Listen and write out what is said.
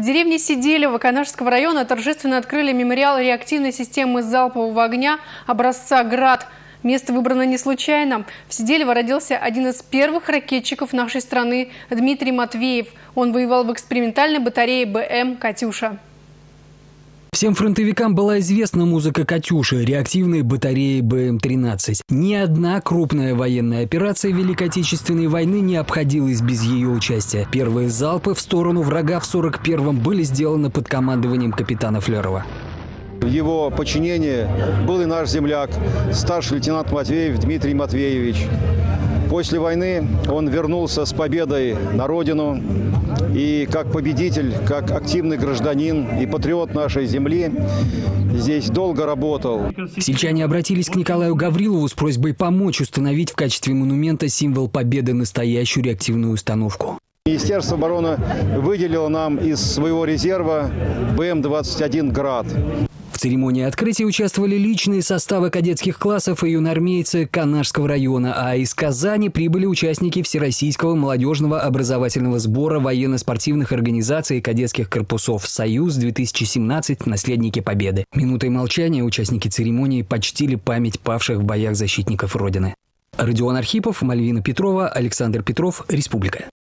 деревне Сиделево Канашского района торжественно открыли мемориал реактивной системы залпового огня образца «Град». Место выбрано не случайно. В Сиделево родился один из первых ракетчиков нашей страны – Дмитрий Матвеев. Он воевал в экспериментальной батарее БМ «Катюша». Всем фронтовикам была известна музыка «Катюши», реактивной батареи БМ-13. Ни одна крупная военная операция Великой Отечественной войны не обходилась без ее участия. Первые залпы в сторону врага в 41-м были сделаны под командованием капитана Флерова. В его подчинении был и наш земляк, старший лейтенант Матвеев Дмитрий Матвеевич. После войны он вернулся с победой на родину и как победитель, как активный гражданин и патриот нашей земли здесь долго работал. Сельчане обратились к Николаю Гаврилову с просьбой помочь установить в качестве монумента символ победы настоящую реактивную установку. Министерство обороны выделило нам из своего резерва БМ-21 «Град». В церемонии открытия участвовали личные составы кадетских классов и юноармейцы Канашского района, а из Казани прибыли участники Всероссийского молодежного образовательного сбора военно-спортивных организаций и кадетских корпусов «Союз-2017. Наследники Победы». Минутой молчания участники церемонии почтили память павших в боях защитников Родины. Родион Архипов, Мальвина Петрова, Александр Петров, Республика.